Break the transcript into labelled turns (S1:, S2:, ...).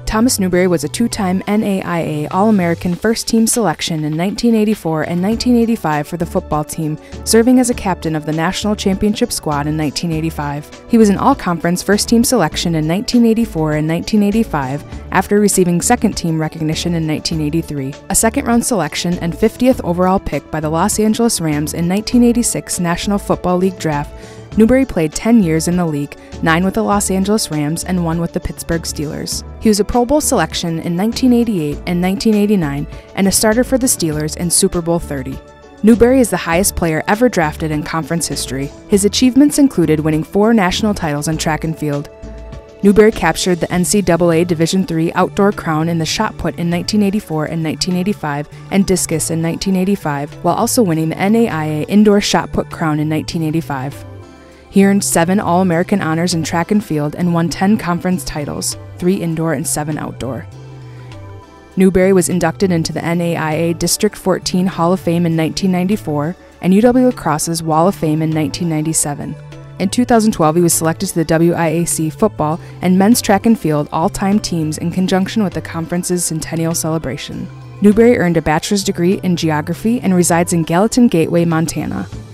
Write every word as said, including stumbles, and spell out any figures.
S1: Thomas Newberry was a two-time N A I A All-American First-Team selection in nineteen eighty-four and nineteen eighty-five for the football team, serving as a captain of the national championship squad in nineteen eighty-five. He was an All-Conference First-Team selection in nineteen eighty-four and nineteen eighty-five after receiving second-team recognition in nineteen eighty-three. A second-round selection and fiftieth overall pick by the Los Angeles Rams in nineteen eighty-six National Football League Draft, Newberry played ten years in the league, nine with the Los Angeles Rams and one with the Pittsburgh Steelers. He was a Pro Bowl selection in nineteen eighty-eight and nineteen eighty-nine and a starter for the Steelers in Super Bowl thirty. Newberry is the highest player ever drafted in conference history. His achievements included winning four national titles in track and field. Newberry captured the N C double A Division three outdoor crown in the shot put in nineteen eighty-four and nineteen eighty-five and discus in nineteen eighty-five, while also winning the N A I A indoor shot put crown in nineteen eighty-five. He earned seven All-American honors in track and field and won ten conference titles, three indoor and seven outdoor. Newberry was inducted into the N A I A District fourteen Hall of Fame in nineteen ninety-four and U W Lacrosse's Wall of Fame in nineteen ninety-seven. In two thousand twelve, he was selected to the W I A C football and men's track and field all-time teams in conjunction with the conference's centennial celebration. Newberry earned a bachelor's degree in geography and resides in Gallatin Gateway, Montana.